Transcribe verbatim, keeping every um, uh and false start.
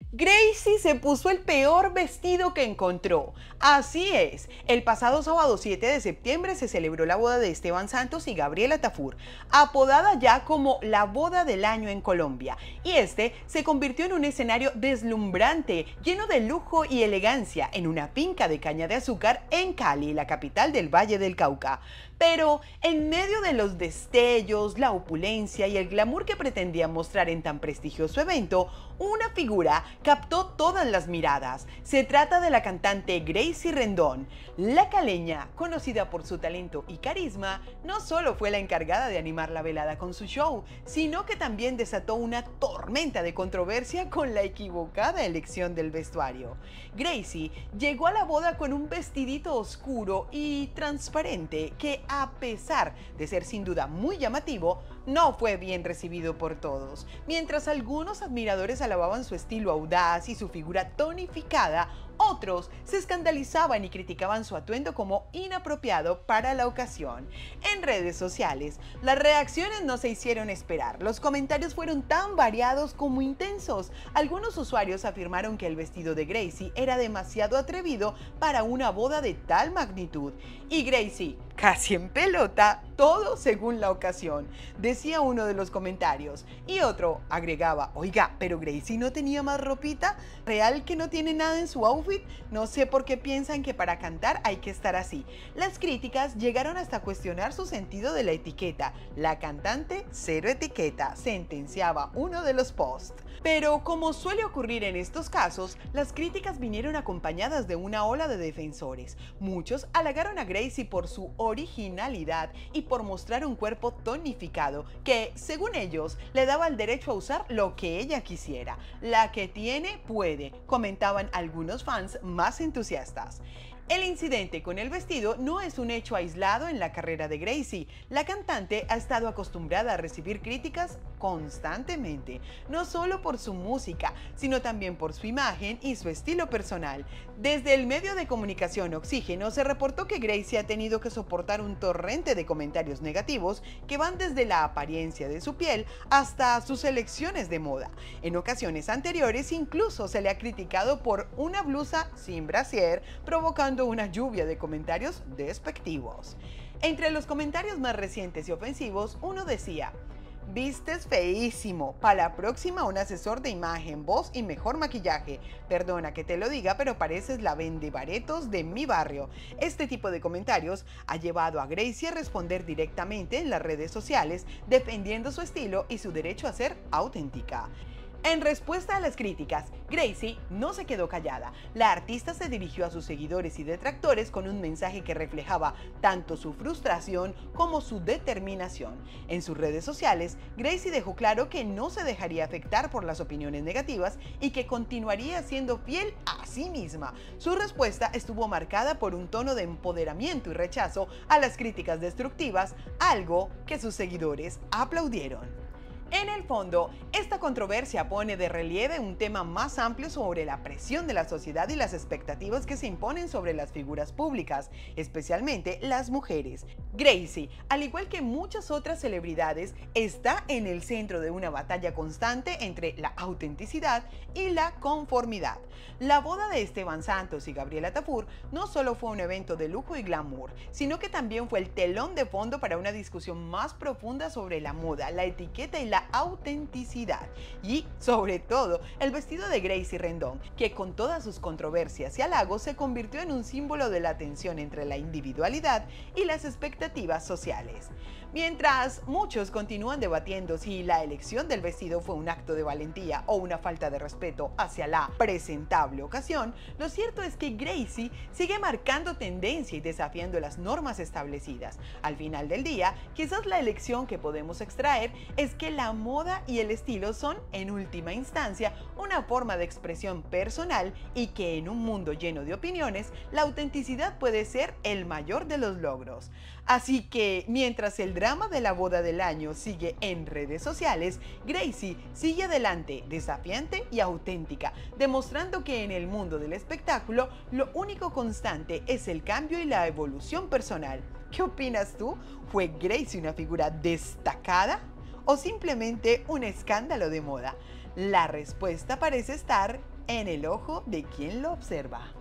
Gracie se puso el peor vestido que encontró. Así es, el pasado sábado siete de septiembre se celebró la boda de Esteban Santos y Gabriela Tafur, apodada ya como la boda del año en Colombia. Y este se convirtió en un escenario deslumbrante, lleno de lujo y elegancia, en una finca de caña de azúcar en Cali, la capital del Valle del Cauca. Pero en medio de los destellos, la opulencia y el glamour que pretendía mostrar en tan prestigioso evento, una figura captó todas las miradas. Se trata de la cantante Gracie Rendón. La caleña, conocida por su talento y carisma, no solo fue la encargada de animar la velada con su show, sino que también desató una tormenta de controversia con la equivocada elección del vestuario. Gracie llegó a la boda con un vestidito oscuro y transparente que, a pesar de ser sin duda muy llamativo, no fue bien recibido por todos. Mientras algunos admiradores alababan su estilo audaz y su figura tonificada, otros se escandalizaban y criticaban su atuendo como inapropiado para la ocasión. En redes sociales, las reacciones no se hicieron esperar. Los comentarios fueron tan variados como intensos. Algunos usuarios afirmaron que el vestido de Gracie era demasiado atrevido para una boda de tal magnitud. Y Gracie, casi en pelota, todo según la ocasión, decía uno de los comentarios. Y otro agregaba: oiga, pero Gracie no tenía más ropita, real que no tiene nada en su outfit. No sé por qué piensan que para cantar hay que estar así. Las críticas llegaron hasta cuestionar su sentido de la etiqueta. La cantante, cero etiqueta, sentenciaba uno de los posts. Pero como suele ocurrir en estos casos, las críticas vinieron acompañadas de una ola de defensores. Muchos halagaron a Gracie por su originalidad y por mostrar un cuerpo tonificado que, según ellos, le daba el derecho a usar lo que ella quisiera. La que tiene, puede, comentaban algunos fans más entusiastas. El incidente con el vestido no es un hecho aislado en la carrera de Gracie. La cantante ha estado acostumbrada a recibir críticas constantemente, no solo por su música, sino también por su imagen y su estilo personal. Desde el medio de comunicación Oxígeno se reportó que Gracie ha tenido que soportar un torrente de comentarios negativos que van desde la apariencia de su piel hasta sus elecciones de moda. En ocasiones anteriores incluso se le ha criticado por una blusa sin brasier, provocando una lluvia de comentarios despectivos. Entre los comentarios más recientes y ofensivos, uno decía: vistes feísimo, para la próxima un asesor de imagen, voz y mejor maquillaje. Perdona que te lo diga, pero pareces la vendebaretos de mi barrio. Este tipo de comentarios ha llevado a Gracie a responder directamente en las redes sociales, defendiendo su estilo y su derecho a ser auténtica. En respuesta a las críticas, Gracie no se quedó callada. La artista se dirigió a sus seguidores y detractores con un mensaje que reflejaba tanto su frustración como su determinación. En sus redes sociales, Gracie dejó claro que no se dejaría afectar por las opiniones negativas y que continuaría siendo fiel a sí misma. Su respuesta estuvo marcada por un tono de empoderamiento y rechazo a las críticas destructivas, algo que sus seguidores aplaudieron. En el fondo, esta controversia pone de relieve un tema más amplio sobre la presión de la sociedad y las expectativas que se imponen sobre las figuras públicas, especialmente las mujeres. Gracie, al igual que muchas otras celebridades, está en el centro de una batalla constante entre la autenticidad y la conformidad. La boda de Esteban Santos y Gabriela Tafur no solo fue un evento de lujo y glamour, sino que también fue el telón de fondo para una discusión más profunda sobre la moda, la etiqueta y la autenticidad. Y, sobre todo, el vestido de Gracie Rendón, que con todas sus controversias y halagos se convirtió en un símbolo de la tensión entre la individualidad y las expectativas sociales. Mientras muchos continúan debatiendo si la elección del vestido fue un acto de valentía o una falta de respeto hacia la presentable ocasión, lo cierto es que Gracie sigue marcando tendencia y desafiando las normas establecidas. Al final del día, quizás la elección que podemos extraer es que la moda y el estilo son, en última instancia, una forma de expresión personal y que en un mundo lleno de opiniones, la autenticidad puede ser el mayor de los logros. Así que, mientras el drama de la boda del año sigue en redes sociales, Gracie sigue adelante, desafiante y auténtica, demostrando que en el mundo del espectáculo lo único constante es el cambio y la evolución personal. ¿Qué opinas tú? ¿Fue Gracie una figura destacada o simplemente un escándalo de moda? La respuesta parece estar en el ojo de quien lo observa.